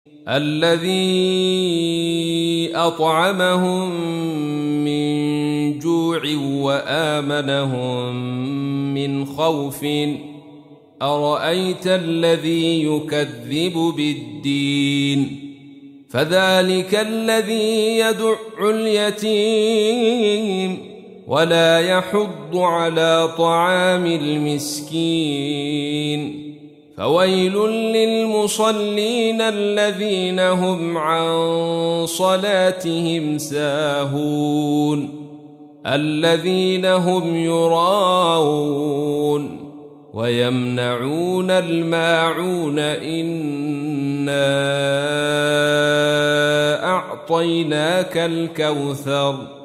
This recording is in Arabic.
الذي أطعمهم من جوع وآمنهم من خوف أرأيت الذي يكذب بالدين فذلك الذي يدع اليتيم ولا يحض على طعام المسكين فويل للمصلين الذين هم عن صلاتهم ساهون الذين هم يراءون ويمنعون الماعون إنا أعطيناك الكوثر